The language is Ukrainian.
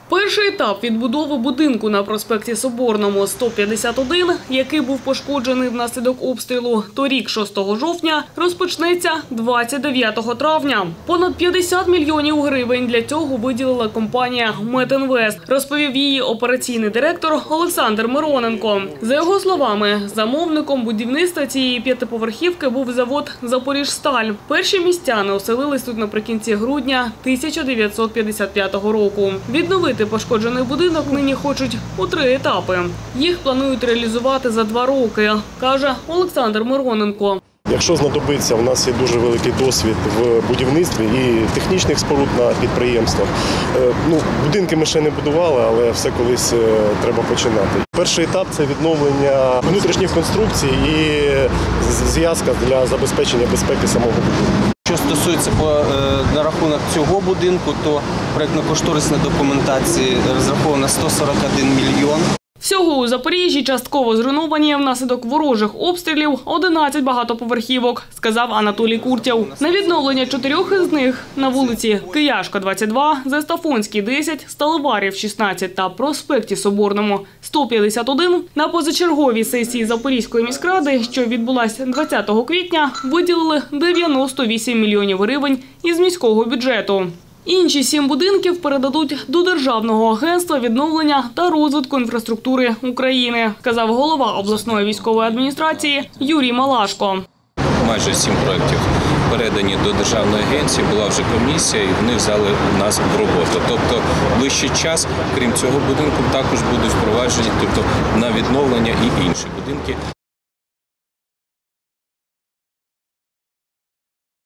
Перший етап відбудови будинку на проспекті Соборному 151, який був пошкоджений внаслідок обстрілу торік 6 жовтня, розпочнеться 29 травня. Понад 50 мільйонів гривень для цього виділила компанія «Метінвест», розповів її операційний директор Олександр Мироненко. За його словами, замовником будівництва цієї п'ятиповерхівки був завод «Запоріжсталь». Перші містяни оселились тут наприкінці грудня 1955 року. Відновити пошкоджений будинок нині хочуть у 3 етапи. Їх планують реалізувати за 2 роки, каже Олександр Мироненко. Якщо знадобиться, у нас є дуже великий досвід в будівництві і технічних споруд на підприємствах. Будинки ми ще не будували, але все колись треба починати. Перший етап – це відновлення внутрішніх конструкцій і зв'язка для забезпечення безпеки самого будинку. Що стосується на рахунок цього будинку, то проєктно-кошторисна документація розрахована 141 мільйон. Всього у Запоріжжі частково зруйновані внаслідок ворожих обстрілів 11 багатоповерхівок, сказав Анатолій Куртєв. На відновлення 4 із них на вулиці Кияшка, 22, Застафонській, 10, Сталеварів, 16 та проспекті Соборному, 151 на позачерговій сесії Запорізької міськради, що відбулася 20 квітня, виділили 98 мільйонів гривень із міського бюджету. Інші 7 будинків передадуть до Державного агентства відновлення та розвитку інфраструктури України, сказав голова обласної військової адміністрації Юрій Малашко. Майже 7 проєктів передані до Державної агенції, була вже комісія і вони взяли нас в роботу. Тобто ближчий час, крім цього будинку, також будуть впроваджені на відновлення і інші будинки.